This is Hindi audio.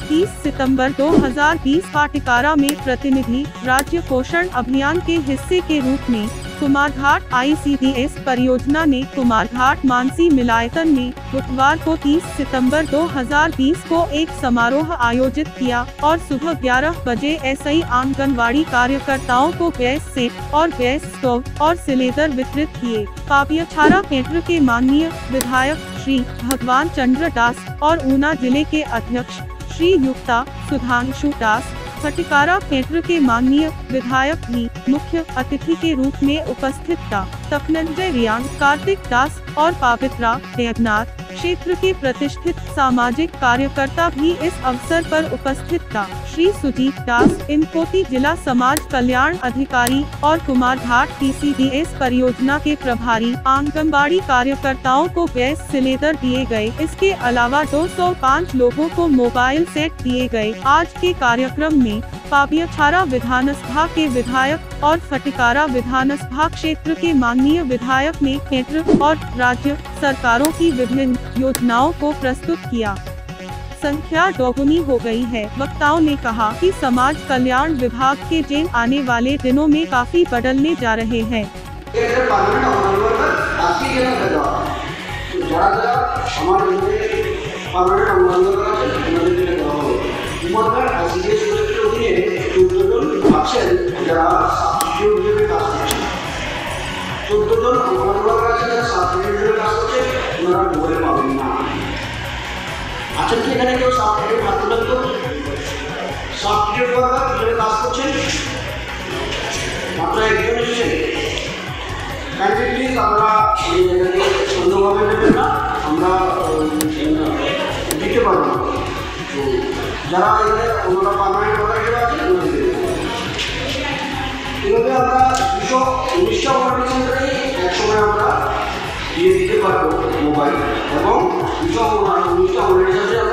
30 सितंबर 2020 पाटिकारा में प्रतिनिधि राज्य पोषण अभियान के हिस्से के रूप में कुमारघाट ICDS परियोजना ने कुमारघाट मानसी मिलायतन में बुधवार को 30 सितंबर 2020 को एक समारोह आयोजित किया और सुबह 11 बजे SI आंगनवाड़ी कार्यकर्ताओं को गैस सेट और गैस स्टोव और सिलेंडर वितरित किए। पापियाछारा केंद्र के माननीय विधायक श्री भगवान चंद्र दास और ऊना जिले के अध्यक्ष श्री युक्ता सुधांशु दास पाटिकारा केंद्र के माननीय विधायक भी मुख्य अतिथि के रूप में उपस्थित था। तपनंजय रियांग, कार्तिक दास और पवित्रा देवनाथ क्षेत्र के प्रतिष्ठित सामाजिक कार्यकर्ता भी इस अवसर पर उपस्थित था। श्री सुजीत दास इनकोती जिला समाज कल्याण अधिकारी और कुमारघाट ICDS परियोजना के प्रभारी आंगनबाड़ी कार्यकर्ताओं को गैस सिलेंडर दिए गए। इसके अलावा 205 लोगों को मोबाइल सेट दिए गए। आज के कार्यक्रम में पापियाछारा विधानसभा के विधायक और पाटिकारा विधानसभा क्षेत्र के माननीय विधायक ने केंद्र और राज्य सरकारों की विभिन्न योजनाओं को प्रस्तुत किया। संख्या दोगुनी हो गई है। वक्ताओं ने कहा कि समाज कल्याण विभाग के जेल आने वाले दिनों में काफी बदलने जा रहे हैं। এখানে কেউ সাবজেক্টের হাত তুলে তো সাবজেক্ট ওয়ার্কার হিসেবে কাজ করছেন মাত্র একজন এসেছেন। কাইন্ডলি আমরা এই জায়গাতে অন্যভাবে নেবেন না, আমরা দিতে পারবো না। তো যারা এখানে অন্যরা পারমানেন্ট ওয়ার্কার হিসেবে আছেন এভাবে আমরা 219টা ওয়ার্কার সেন্টারে একসময় আমরা দিয়ে দিতে পারবো মোবাইল এবং 219টা ওয়ার্কার